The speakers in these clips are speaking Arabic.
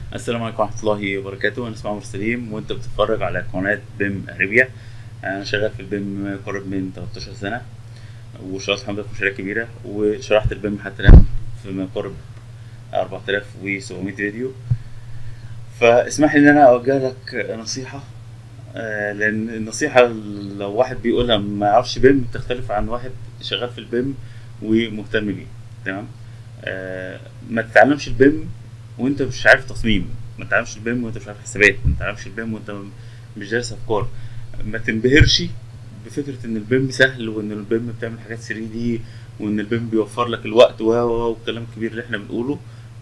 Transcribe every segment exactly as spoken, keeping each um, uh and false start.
السلام عليكم ورحمة الله وبركاته. أنا اسمي عمر سليم وأنت بتتفرج على قناة بيم أريبيا. أنا شغال في البيم قرب من تلتاشر سنة، واشتغلت الحمد لله في مشاريع كبيرة، وشرحت البيم حتى الآن في ما قرب أربعة آلاف وسبعمية فيديو. فاسمح لي إن أنا أوجه لك نصيحة، آه، لأن النصيحة لو واحد بيقولها ما يعرفش بيم تختلف عن واحد شغال في البيم ومهتم بيه. تمام. آه، ما تتعلمش البيم وانت مش عارف تصميم، ما تتعلمش البيم وانت مش عارف حسابات، ما تتعلمش البيم وانت مش دارس افكار. ما تنبهرش بفكره ان البيم سهل وان البيم بتعمل حاجات ثري دي وان البيم بيوفر لك الوقت و والكلام الكبير اللي احنا بنقوله،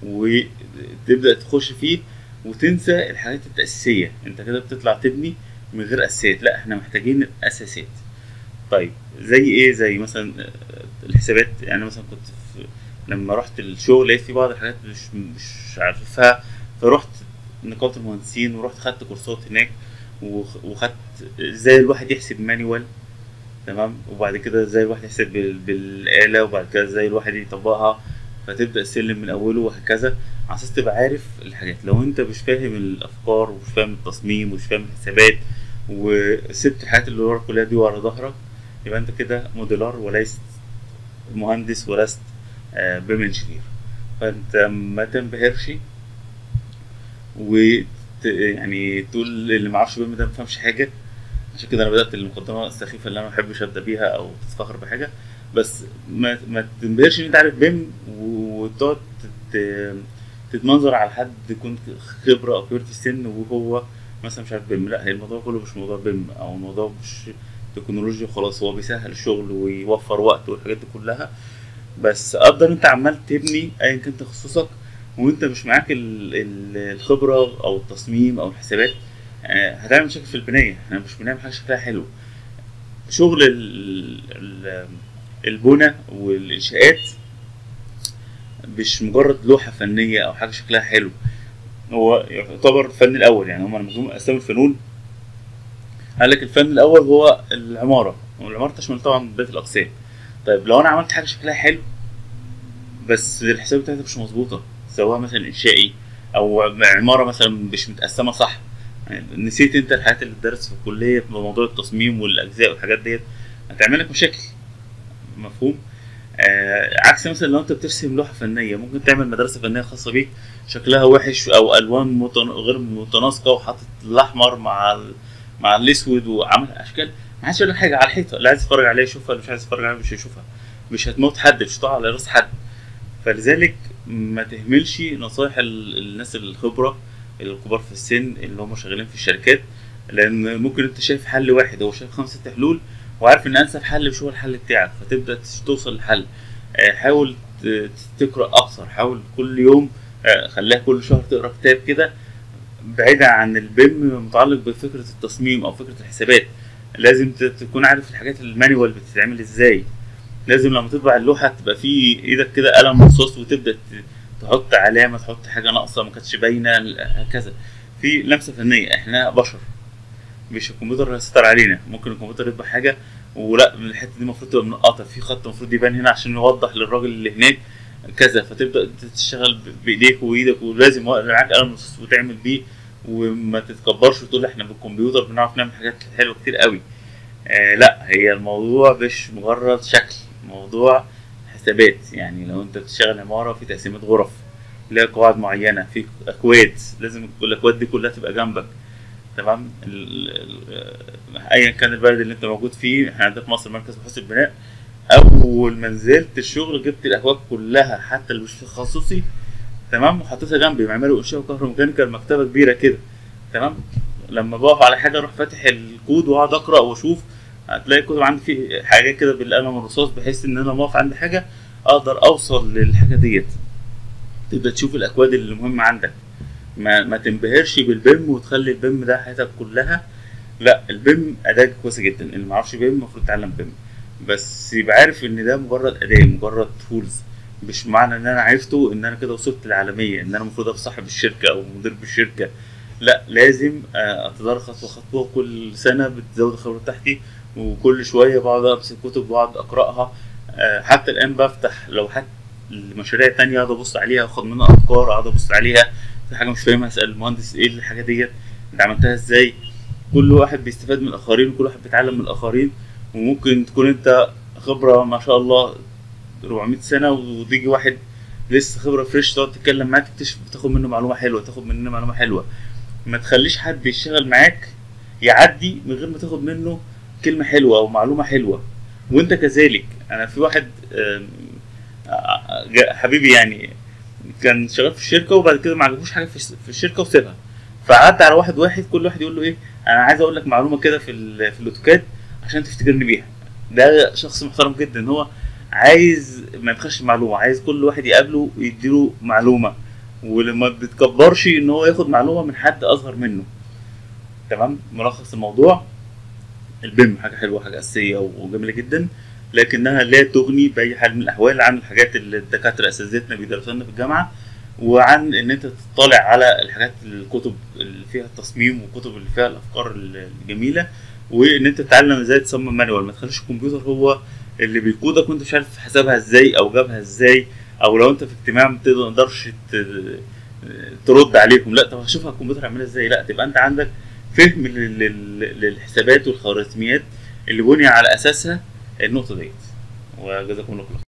وتبدا تخش فيه وتنسى الحاجات التاسيسيه. انت كده بتطلع تبني من غير اساسيات. لا، احنا محتاجين الاساسيات. طيب زي ايه؟ زي مثلا الحسابات. يعني مثلا كنت في لما رحت الشغل لقيت في بعض الحاجات مش مش عارفها، فرحت نقابة المهندسين ورحت خدت كورسات هناك، وخ- وخدت ازاي الواحد يحسب مانيوال. تمام. وبعد كده ازاي الواحد يحسب بال- بالآلة، وبعد كده ازاي الواحد يطبقها، فتبدأ السلم من أوله وهكذا، على أساس تبقى عارف الحاجات. لو أنت مش فاهم الأفكار ومش فاهم التصميم ومش فاهم الحسابات وسبت الحاجات اللي ورا كلها دي ورا ظهرك، يبقى أنت كده موديلر وليس مهندس ولست آه، بيم انجينير. فأنت ما تنبهرش و يعني تقول اللي معرفش بيم ده مفهمش حاجة. عشان كده انا بدات المقدمه السخيفه اللي انا ما بحبش ابدا بيها او تتفخر بحاجه. بس ما ما تنبهرش ان انت عارف بيم وتقعد تت- تتمنظر على حد يكون خبره او كبير في السن وهو مثلا مش عارف بيم. لا، هي الموضوع كله مش موضوع بيم او الموضوع مش تكنولوجيا خلاص. هو بيسهل الشغل ويوفر وقت والحاجات دي كلها. بس قدر انت عمال تبني ايا كان تخصصك وانت مش معاك ال- ال- الخبره او التصميم او الحسابات، آه، هتعمل مشاكل في البنايه. احنا مش بنعمل حاجه شكلها حلو. شغل ال- ال- البنى والانشاءات مش مجرد لوحه فنيه او حاجه شكلها حلو. هو يعتبر الفن الاول. يعني هم لما جم قسموا الفنون قال لك الفن الاول هو العماره، والعماره تشمل طبعا بقيه الاقسام. طيب لو انا عملت حاجه شكلها حلو بس الحساب بتاعتها مش مظبوطه، سواء مثلا انشائي او عماره مثلا مش متقسمه صح، يعني نسيت انت الحاجات اللي اتدرس في الكليه بموضوع التصميم والاجزاء والحاجات ديت، هتعمل لك مشاكل. مفهوم؟ آه عكس مثلا لو انت بترسم لوحه فنيه، ممكن تعمل مدرسه فنيه خاصه بيك شكلها وحش او الوان متن... غير متناسقه، وحاطط الاحمر مع ال... مع الاسود وعمل اشكال. ما حدش يقول لك حاجه على الحيطه، اللي عايز يتفرج عليها يشوفها، اللي مش عايز يتفرج عليها مش هيشوفها. مش هتموت حد، مش هتقع على راس حد. فلذلك ما تهملش نصايح ال- الناس الخبرة الكبار في السن اللي هم شغالين في الشركات، لأن ممكن أنت شايف حل واحد هو شايف خمس ست حلول وعارف إن أنسب حل مش هو الحل بتاعك، فتبدأ تش- توصل لحل. آه، حاول ت- تقرأ أكثر. حاول كل يوم، آه، خليها كل شهر تقرأ كتاب كده بعيدا عن البيم متعلق بفكرة التصميم أو فكرة الحسابات. لازم ت- تكون عارف الحاجات المانيوال بتتعمل ازاي. لازم لما تطبع اللوحه تبقى في ايدك كده قلم رصاص وتبدا ت- تحط علامه، تحط حاجه ناقصه ما كانتش باينه، هكذا. في لمسه فنيه. احنا بشر، مش الكمبيوتر اللي هيسيطر علينا. ممكن الكمبيوتر يطبع حاجه ولا من الحته دي المفروض تبقى منقطه في خط، المفروض يبان هنا عشان يوضح للراجل اللي هناك كذا، فتبدا انت تشتغل ب- بايديك وايدك، ولازم يبقى معاك قلم رصاص وتعمل بيه. وما تتكبرش وتقول احنا بالكمبيوتر بنعرف نعمل حاجات حلوه كتير قوي. آه لا، هي الموضوع مش مجرد شكل، موضوع حسابات. يعني لو انت بتشتغل عمارة في تقسيمات غرف ليها قواعد معينة، في أكواد لازم الأكواد دي كلها تبقى جنبك. تمام. ال- ال- أيا كان البلد اللي أنت موجود فيه، احنا عندنا في مصر مركز بحوث البناء. أول ما نزلت الشغل جبت الأكواد كلها حتى اللي مش تخصصي، تمام، وحطيتها جنبي. معماري وإنشاء وكهروميكانيكا، مكتبة كبيرة كده. تمام. لما بقف على حاجه اروح فاتح الكود واقعد اقرا واشوف. هتلاقي الكتب عندي فيه حاجات كده بالقلم الرصاص، بحيث ان انا لما اقف عند حاجه اقدر اوصل للحاجه ديت. تبدا تشوف الاكواد اللي مهمه عندك. ما, ما تنبهرش بالبيم وتخلي البيم ده حياتك كلها. لا، البيم اداه كويسه جدا. اللي ما يعرفش بيم المفروض يتعلم بيم، بس يبقى عارف ان ده مجرد اداه، مجرد تولز. مش معنى ان انا عرفته ان انا كده وصلت للعالميه، ان انا المفروض ابقى صاحب الشركه او مدير بالشركه. لا، لازم آه، اتدرج خطوه خطوه. كل سنه بتزود الخبره بتاعتي، وكل شويه بقعد امسك كتب واقعد اقراها. آه، حتى الان بفتح لوحات لمشاريع تانية اقعد ابص عليها، اخد منها افكار اقعد ابص عليها. في حاجه مش فاهمها اسال المهندس ايه الحاجه ديت، انت عملتها ازاي. كل واحد بيستفاد من الاخرين وكل واحد بيتعلم من الاخرين. وممكن تكون انت خبره ما شاء الله أربعمية سنه، وتيجي واحد لسه خبره فريش تقعد تتكلم معاه تكتشف تاخد منه معلومه حلوه، تاخد منه معلومه حلوه. ما تخليش حد بيشتغل معاك يعدي من غير ما تاخد منه كلمه حلوه او معلومه حلوه. وانت كذلك. انا في واحد آم، آه، جا- حبيبي يعني كان شغال في الشركه، وبعد كده ما عجبوش حاجه في الس- في الشركه وسابها. فقعدت على واحد واحد كل واحد يقول له ايه، انا عايز اقول لك معلومه كده في ال- في الاوتوكاد عشان تفتكرني بيها. ده شخص محترم جدا، هو عايز ما يبخلش معلومه، عايز كل واحد يقابله يديله معلومه، ولما بتكبرش ان هو ياخد معلومه من حد اصغر منه. تمام. ملخص الموضوع، البيم حاجه حلوه، حاجه اساسيه وجميله جدا، لكنها لا تغني باي حال من الاحوال عن الحاجات اللي الدكاتره اساتذتنا بيدرسوها لنا في الجامعه، وعن ان انت تطلع على الحاجات الكتب اللي فيها التصميم والكتب اللي فيها الافكار الجميله، وان انت تتعلم ازاي تصمم مانوال. ما تخليش الكمبيوتر هو اللي بيقودك وانت مش عارف حسابها ازاي او جابها ازاي، او لو انت في اجتماع ما تقدرش ت- ترد عليهم، لا طب هشوفها الكمبيوتر عاملها ازاي. لا، تبقى انت عندك فهم لل- لل- للحسابات والخوارزميات اللي بني على اساسها النقطه ديت. وجزاكم الله خير.